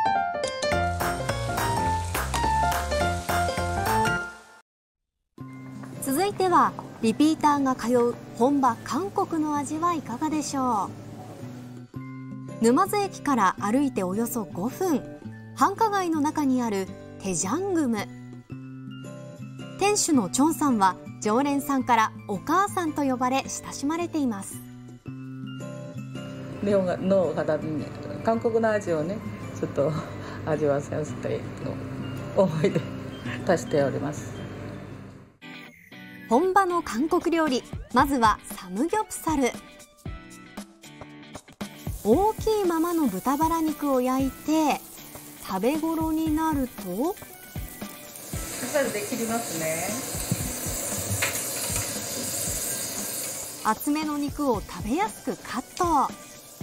続いてはリピーターが通う本場韓国の味はいかがでしょう。沼津駅から歩いておよそ5分、繁華街の中にあるテジャングム。店主のチョンさんは常連さんからお母さんと呼ばれ親しまれています。 日本の方に韓国の味をね、ちょっと味わわせたいの思いで足しております。 本場の韓国料理、まずはサムギョプサル。大きいままの豚バラ肉を焼いて食べ頃になるとで切りますね。 厚めの肉を食べやすくカット。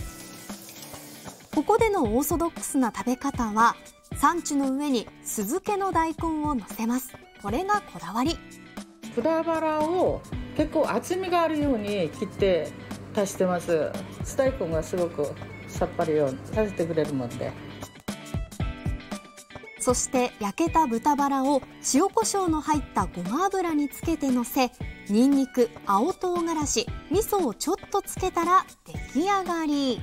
ここでのオーソドックスな食べ方は、サンチュの上に酢漬けの大根をのせます。これがこだわり。 豚バラを結構厚みがあるように切って足してます。酢大根がすごくさっぱりをさせてくれるもんで。 そして焼けた豚バラを塩コショウの入ったごま油につけてのせ、にんにく、青唐辛子、味噌をちょっとつけたら出来上がり。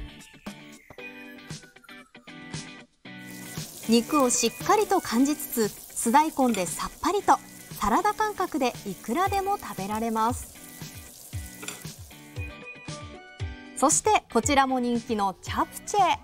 肉をしっかりと感じつつ、酢大根でさっぱりと、サラダ感覚でいくらでも食べられます。そしてこちらも人気のチャプチェ。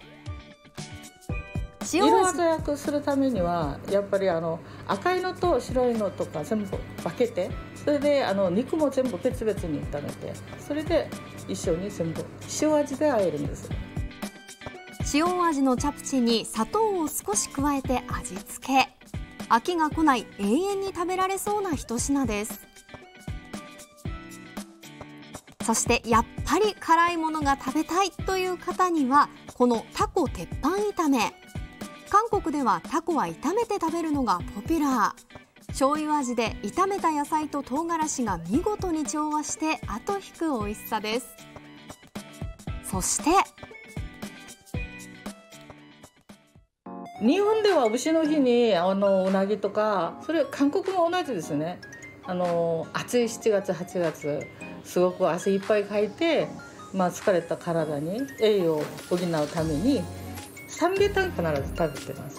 色鮮やくするためにはやっぱり赤いのと白いのとか全部分けて、それで肉も全部別々に炒めて、それで一緒に全部塩味で和えるんです。 塩味のチャプチェに砂糖を少し加えて味付け。飽きが来ない、永遠に食べられそうな一品です。そしてやっぱり辛いものが食べたいという方には、このタコ鉄板炒め。韓国ではタコは炒めて食べるのがポピュラー。醤油味で炒めた野菜と唐辛子が見事に調和して後引く美味しさです。そして日本では牛の日にうなぎとか、それ韓国も同じですね。暑い7月8月すごく汗いっぱいかいて、疲れた体に栄養を補うためにサムゲタン必ず食べてます。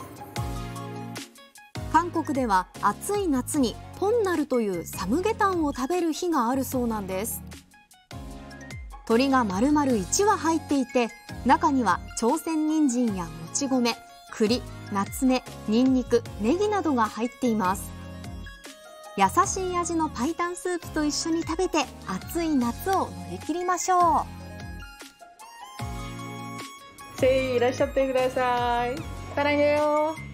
韓国では暑い夏にポンナルというサムゲタンを食べる日があるそうなんです。鶏が丸々1羽入っていて、中には朝鮮人参やもち米、栗、ナツメ、ニンニク、ネギなどが入っています。優しい味のパイタンスープと一緒に食べて、暑い夏を乗り切りましょう。 ぜひいらっしゃってください。사랑해요。